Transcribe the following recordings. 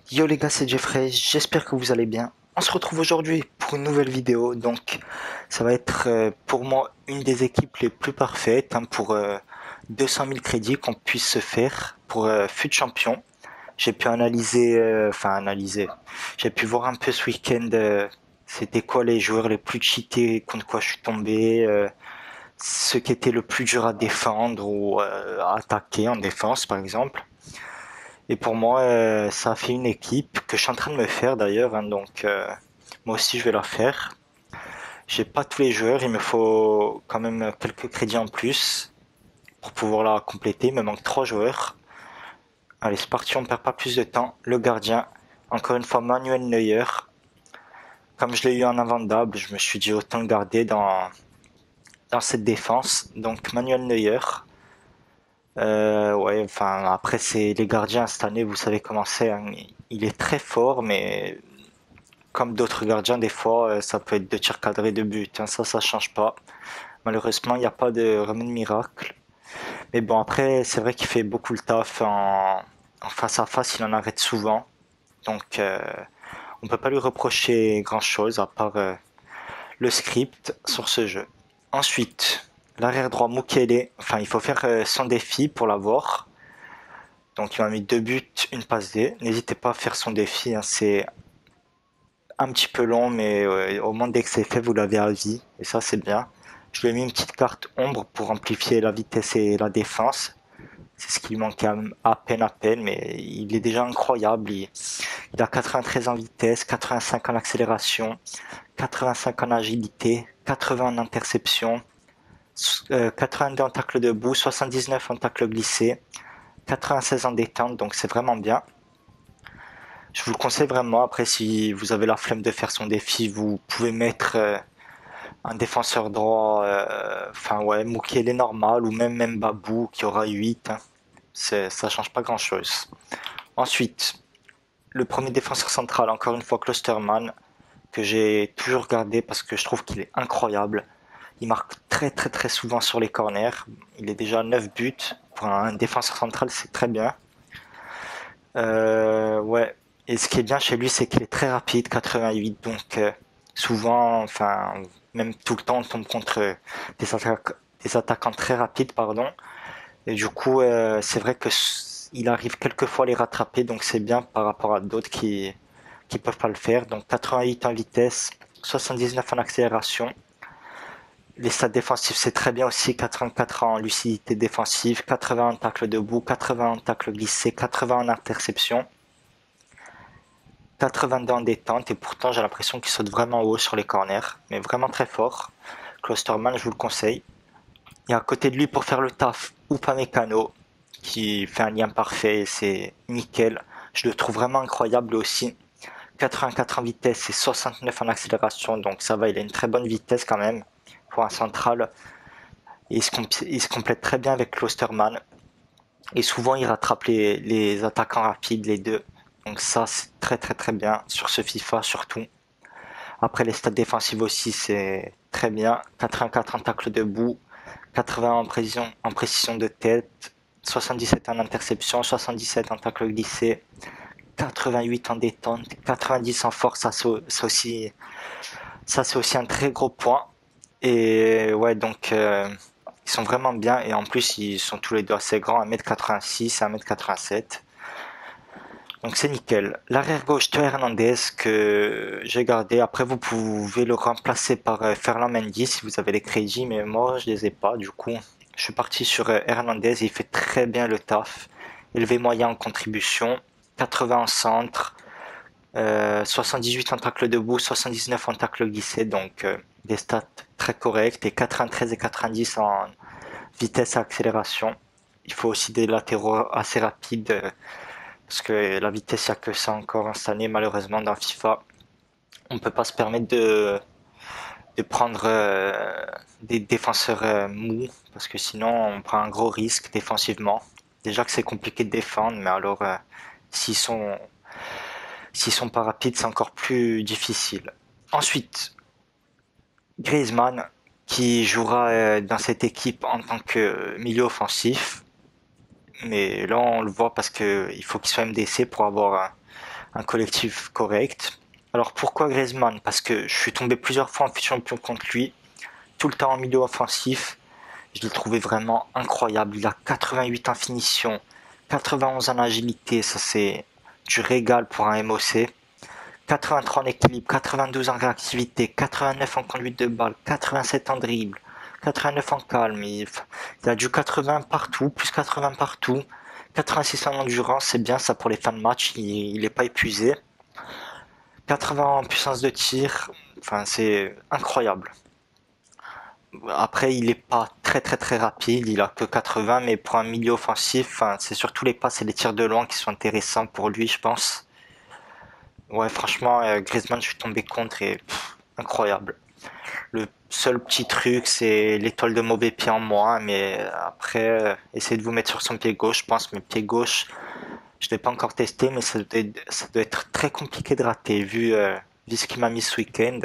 Yo les gars, c'est Jeffrey, j'espère que vous allez bien. On se retrouve aujourd'hui pour une nouvelle vidéo, donc ça va être pour moi une des équipes les plus parfaites pour 200 000 crédits qu'on puisse se faire pour FUT Champion. J'ai pu analyser, j'ai pu voir un peu ce week-end c'était quoi les joueurs les plus cheatés, contre quoi je suis tombé, ce qui était le plus dur à défendre ou à attaquer en défense par exemple. Et pour moi, ça a fait une équipe que je suis en train de me faire d'ailleurs, donc moi aussi je vais la faire. J'ai pas tous les joueurs, il me faut quand même quelques crédits en plus pour pouvoir la compléter. Il me manque 3 joueurs. Allez, c'est parti, on perd pas plus de temps. Le gardien, encore une fois Manuel Neuer. Comme je l'ai eu en invendable, je me suis dit autant le garder dans cette défense. Donc Manuel Neuer. Ouais, enfin après c'est les gardiens cette année, vous savez comment c'est, hein. Il est très fort, mais comme d'autres gardiens, des fois, ça peut être de tirs cadrés de but, hein. Ça change pas. Malheureusement, il n'y a pas de remède miracle. Mais bon, après, c'est vrai qu'il fait beaucoup le taf en face à face, il en arrête souvent. Donc, on peut pas lui reprocher grand-chose à part le script sur ce jeu. Ensuite, l'arrière droit Mukele. Enfin, il faut faire son défi pour l'avoir. Donc, il m'a mis 2 buts, une passe D. N'hésitez pas à faire son défi, hein. C'est un petit peu long, mais au moins dès que c'est fait, vous l'avez à vie. Et ça, c'est bien. Je lui ai mis une petite carte ombre pour amplifier la vitesse et la défense. C'est ce qui lui manquait à peine, mais il est déjà incroyable. Il a 93 en vitesse, 85 en accélération, 85 en agilité, 80 en interception, 82 en tacle debout, 79 en tacle glissé, 96 en détente, donc c'est vraiment bien. Je vous le conseille vraiment. Après, si vous avez la flemme de faire son défi, vous pouvez mettre un défenseur droit, enfin ouais, Mukiele normal ou même Babou qui aura 8, hein. Ça change pas grand chose. Ensuite, le premier défenseur central, encore une fois Klosterman, que j'ai toujours gardé parce que je trouve qu'il est incroyable. Il marque très très très souvent sur les corners. Il est déjà à 9 buts. Pour un défenseur central, c'est très bien. Ouais. Et ce qui est bien chez lui, c'est qu'il est très rapide, 88. Donc souvent, enfin même tout le temps, on tombe contre des attaquants très rapides, pardon. Et du coup, c'est vrai que il arrive quelquefois à les rattraper, donc c'est bien par rapport à d'autres qui peuvent pas le faire. Donc 88 en vitesse, 79 en accélération. Les stats défensifs, c'est très bien aussi. 84 en lucidité défensive, 80 en tacle debout, 80 en tacle glissé, 80 en interception, 82 en détente. Et pourtant, j'ai l'impression qu'il saute vraiment haut sur les corners, mais vraiment très fort. Klosterman, je vous le conseille. Et à côté de lui, pour faire le taf, Upamecano, qui fait un lien parfait, c'est nickel. Je le trouve vraiment incroyable aussi. 84 en vitesse et 69 en accélération, donc ça va, il a une très bonne vitesse quand même pour un central. Et il se complète très bien avec Klosterman. Et souvent, il rattrape les attaquants rapides, les deux. Donc ça, c'est très très très bien sur ce FIFA surtout. Après, les stats défensives aussi, c'est très bien. 84 en tacle debout, 80 en précision de tête, 77 en interception, 77 en tacle glissé, 88 en détente, 90 en force, ça c'est aussi un très gros point. Et ouais, donc ils sont vraiment bien et en plus ils sont tous les deux assez grands, 1m86 et 1m87. Donc c'est nickel. L'arrière gauche Théo Hernandez que j'ai gardé. Après vous pouvez le remplacer par Ferland Mendy si vous avez les crédits, mais moi je les ai pas. Du coup, je suis parti sur Hernandez. Il fait très bien le taf. Élevé moyen en contribution, 80 en centre, 78 en tacle debout, 79 en tacle glissé. Donc des stats très correctes et 93 et 90 en vitesse et accélération. Il faut aussi des latéraux assez rapides. Parce que la vitesse, il n'y a que ça encore cette année, malheureusement, dans FIFA. On ne peut pas se permettre de prendre des défenseurs mous, parce que sinon, on prend un gros risque défensivement. Déjà que c'est compliqué de défendre, mais alors, s'ils sont, s'ils sont pas rapides, c'est encore plus difficile. Ensuite, Griezmann, qui jouera dans cette équipe en tant que milieu offensif. Mais là, on le voit parce qu'il faut qu'il soit MDC pour avoir un collectif correct. Alors pourquoi Griezmann? Parce que je suis tombé plusieurs fois en champion contre lui, tout le temps en milieu offensif. Je l'ai trouvé vraiment incroyable. Il a 88 en finition, 91 en agilité, ça c'est du régal pour un MOC. 83 en équilibre, 92 en réactivité, 89 en conduite de balle, 87 en dribble, 89 en calme. Il a du 80 partout, plus 80 partout. 86 en endurance, c'est bien ça pour les fins de match, il est pas épuisé. 80 en puissance de tir, enfin c'est incroyable. Après, il est pas très rapide, il a que 80, mais pour un milieu offensif, enfin, c'est surtout les passes et les tirs de loin qui sont intéressants pour lui, je pense. Ouais, franchement, Griezmann, je suis tombé contre et incroyable. Le seul petit truc, c'est l'étoile de mauvais pied en moins, mais après, essayez de vous mettre sur son pied gauche, je pense, mais pied gauche, je ne l'ai pas encore testé, mais ça doit être très compliqué de rater, vu ce qu'il m'a mis ce week-end.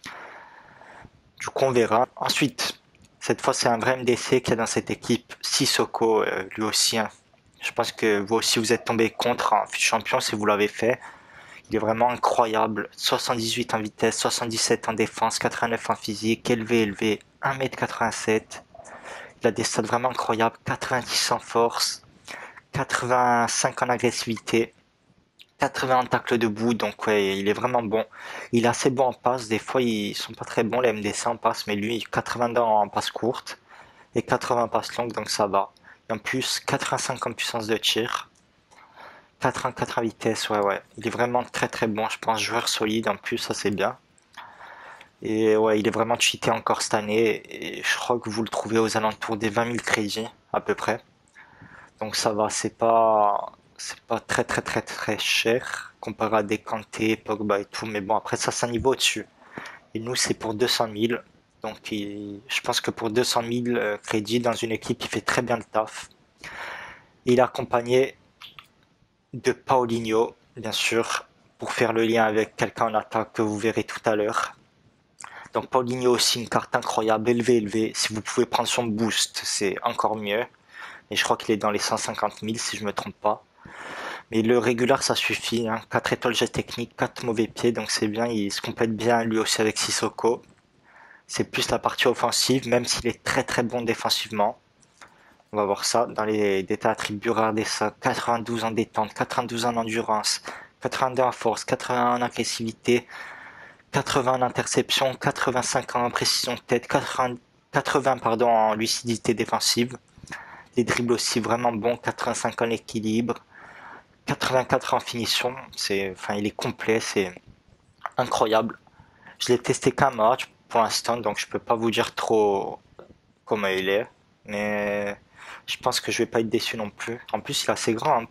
Du coup, on verra. Ensuite, cette fois, c'est un vrai MDC qu'il y a dans cette équipe. Sissoko, lui aussi, hein. Je pense que vous aussi, vous êtes tombé contre en champion si vous l'avez fait. Il est vraiment incroyable. 78 en vitesse, 77 en défense, 89 en physique, élevé, 1m87. Il a des stats vraiment incroyables. 90 en force, 85 en agressivité, 80 en tacle debout. Donc ouais, il est vraiment bon. Il est assez bon en passe. Des fois, ils sont pas très bons les MDC en passe, mais lui, 80 en passe courte et 80 en passe longue, donc ça va. Et en plus, 85 en puissance de tir. 84 en vitesse, ouais. Il est vraiment très bon, je pense, joueur solide en plus, ça c'est bien. Et ouais, il est vraiment cheaté encore cette année. Et je crois que vous le trouvez aux alentours des 20 000 crédits, à peu près. Donc ça va, c'est pas très cher, comparé à des Kanté, Pogba et tout. Mais bon, après ça, c'est un niveau au-dessus. Et nous, c'est pour 200 000. Donc je pense que pour 200 000 crédits dans une équipe, il fait très bien le taf. Et il est accompagné de Paulinho, bien sûr, pour faire le lien avec quelqu'un en attaque que vous verrez tout à l'heure. Donc Paulinho aussi une carte incroyable, élevé. Si vous pouvez prendre son boost, c'est encore mieux. Et je crois qu'il est dans les 150 000 si je me trompe pas. Mais le régular ça suffit, hein. 4 étoiles geste technique, 4 mauvais pieds, donc c'est bien, il se complète bien lui aussi avec Sissoko. C'est plus la partie offensive, même s'il est très bon défensivement. On va voir ça dans les détails attributs rares des ça. 92 en détente, 92 en endurance, 82 en force, 81 en agressivité, 80 en interception, 85 en précision de tête, 80 pardon, en lucidité défensive. Les dribbles aussi vraiment bons, 85 en équilibre, 84 en finition. Enfin, il est complet, c'est incroyable. Je l'ai testé qu'un match pour l'instant, donc je peux pas vous dire trop comment il est, mais je pense que je vais pas être déçu non plus. En plus, il est assez grand, hein,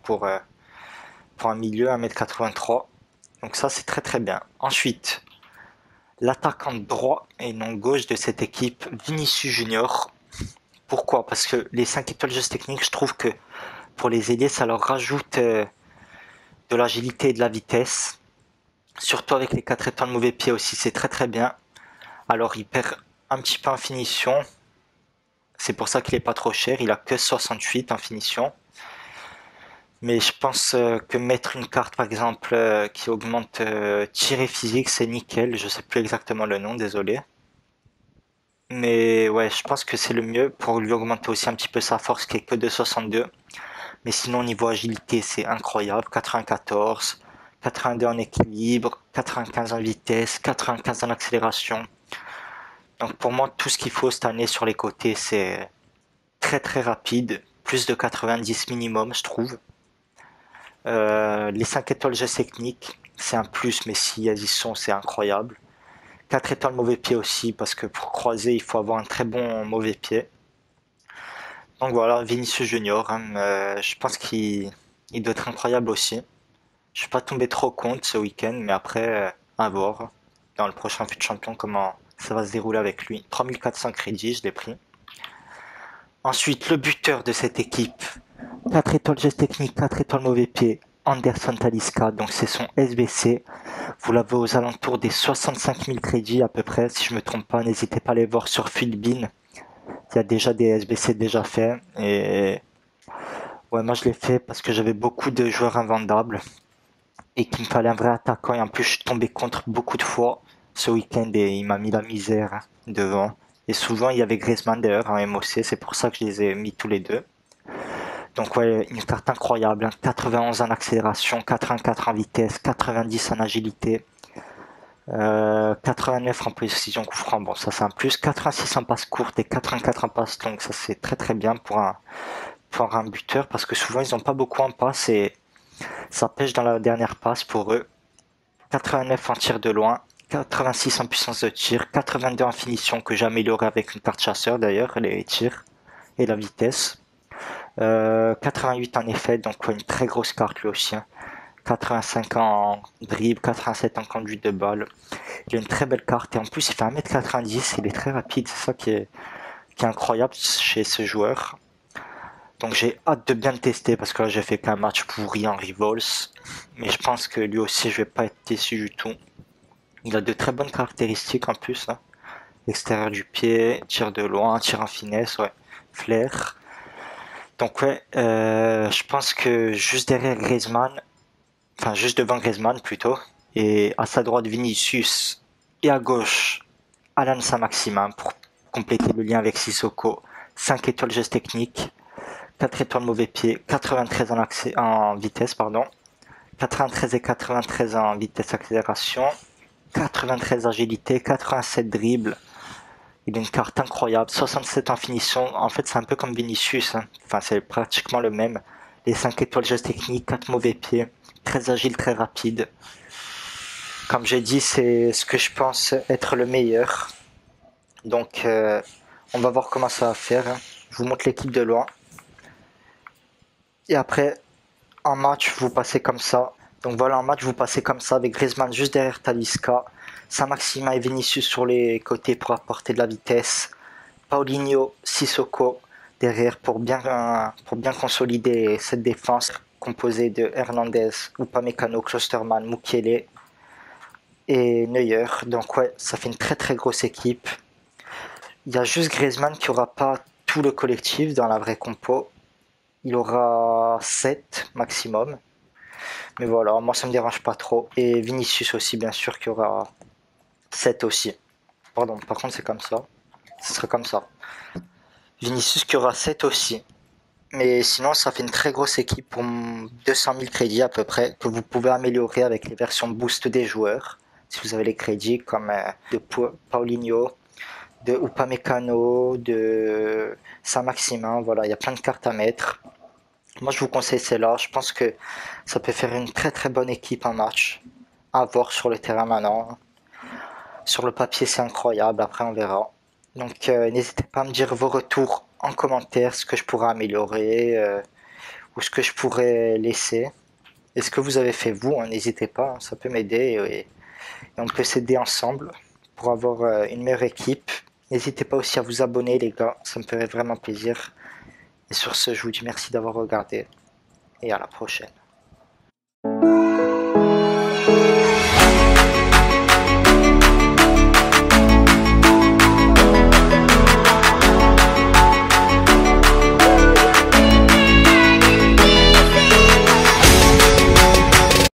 pour un milieu 1m83. Donc ça, c'est très bien. Ensuite, l'attaquant droit et non gauche de cette équipe, Vinicius Junior. Pourquoi? Parce que les 5 étoiles juste techniques, je trouve que pour les aider, ça leur rajoute de l'agilité et de la vitesse. Surtout avec les 4 étoiles mauvais pied aussi, c'est très bien. Alors il perd un petit peu en finition. C'est pour ça qu'il est pas trop cher. Il a que 68 en finition. Mais je pense que mettre une carte par exemple qui augmente tir et physique, c'est nickel. Je sais plus exactement le nom, désolé. Mais ouais, je pense que c'est le mieux pour lui augmenter aussi un petit peu sa force qui est que de 62. Mais sinon, niveau agilité, c'est incroyable. 94, 82 en équilibre, 95 en vitesse, 95 en accélération. Donc pour moi, tout ce qu'il faut cette année sur les côtés, c'est très rapide. Plus de 90 minimum, je trouve. Les 5 étoiles gestes techniques, c'est un plus, mais si elles y sont, c'est incroyable. 4 étoiles mauvais pied aussi, parce que pour croiser, il faut avoir un très bon mauvais pied. Donc voilà, Vinicius Junior, hein, je pense qu'il doit être incroyable aussi. Je suis pas tombé trop compte ce week-end, mais après, à voir dans le prochain fut champion comment ça va se dérouler avec lui. 3400 crédits, je l'ai pris. Ensuite, le buteur de cette équipe, 4 étoiles geste technique, 4 étoiles mauvais pied, Anderson Talisca, donc c'est son SBC. Vous l'avez aux alentours des 65 000 crédits à peu près, si je me trompe pas. N'hésitez pas à aller voir sur Philbin. Il y a déjà des SBC déjà faits. Et ouais, moi je l'ai fait parce que j'avais beaucoup de joueurs invendables. et qu'il me fallait un vrai attaquant. Et en plus, je suis tombé contre beaucoup de fois ce week-end et il m'a mis la misère devant. Et souvent, il y avait Griezmann d'ailleurs en MOC, c'est pour ça que je les ai mis tous les deux. Donc ouais, une carte incroyable, hein. 91 en accélération, 84 en vitesse, 90 en agilité, 89 en précision coup franc, bon ça c'est un plus, 86 en passe courte et 84 en passe longue, ça c'est très très bien pour un buteur parce que souvent ils n'ont pas beaucoup en passe et ça pêche dans la dernière passe pour eux. 89 en tir de loin, 86 en puissance de tir, 82 en finition que j'ai amélioré avec une carte chasseur d'ailleurs, les tirs et la vitesse. 88 en effet, donc ouais, une très grosse carte lui aussi, hein. 85 en dribble, 87 en conduite de balle. Il a une très belle carte et en plus il fait 1m90, il est très rapide, c'est ça qui est incroyable chez ce joueur. Donc j'ai hâte de bien le tester parce que là j'ai fait qu'un match pourri en Rivals. Mais je pense que lui aussi je vais pas être déçu du tout. Il a de très bonnes caractéristiques en plus, hein. Extérieur du pied, tir de loin, tir en finesse, ouais. Flair. Donc ouais, je pense que juste derrière Griezmann, enfin juste devant Griezmann plutôt, et à sa droite Vinicius, et à gauche Alan Saint-Maximin pour compléter le lien avec Sissoko. 5 étoiles geste technique, 4 étoiles mauvais pied, 93 en vitesse, pardon, 93 et 93 en vitesse accélération, 93 agilité, 87 dribble. Il a une carte incroyable, 67 en finition. En fait, c'est un peu comme Vinicius, hein. Enfin, c'est pratiquement le même. Les 5 étoiles geste technique, 4 mauvais pieds, très agile, très rapide. Comme j'ai dit, c'est ce que je pense être le meilleur. Donc, on va voir comment ça va faire, hein. Je vous montre l'équipe de loin. Et après, en match, vous passez comme ça. Donc voilà, en match, vous passez comme ça avec Griezmann juste derrière Talisca, Saint-Maximin et Vinicius sur les côtés pour apporter de la vitesse, Paulinho, Sissoko derrière pour bien consolider cette défense composée de Hernandez, Upamecano, Klosterman, Mukiele et Neuer. Donc ouais, ça fait une très très grosse équipe. Il y a juste Griezmann qui aura pas tout le collectif dans la vraie compo. Il aura 7 maximum. Mais voilà, moi ça me dérange pas trop. Et Vinicius aussi, bien sûr, qui aura 7 aussi. Pardon, par contre c'est comme ça. Ce serait comme ça. Vinicius qui aura 7 aussi. Mais sinon, ça fait une très grosse équipe pour 200 000 crédits à peu près, que vous pouvez améliorer avec les versions boost des joueurs. Si vous avez les crédits comme de Paulinho, de Upamecano, de Saint-Maximin, voilà, il y a plein de cartes à mettre. Moi, je vous conseille celle-là. Je pense que ça peut faire une très très bonne équipe en match. À voir sur le terrain maintenant. Sur le papier, c'est incroyable. Après, on verra. Donc, n'hésitez pas à me dire vos retours en commentaire, ce que je pourrais améliorer ou ce que je pourrais laisser. Et ce que vous avez fait vous, hein, n'hésitez pas. Ça peut m'aider et on peut s'aider ensemble pour avoir une meilleure équipe. N'hésitez pas aussi à vous abonner, les gars. Ça me ferait vraiment plaisir. Et sur ce, je vous dis merci d'avoir regardé et à la prochaine.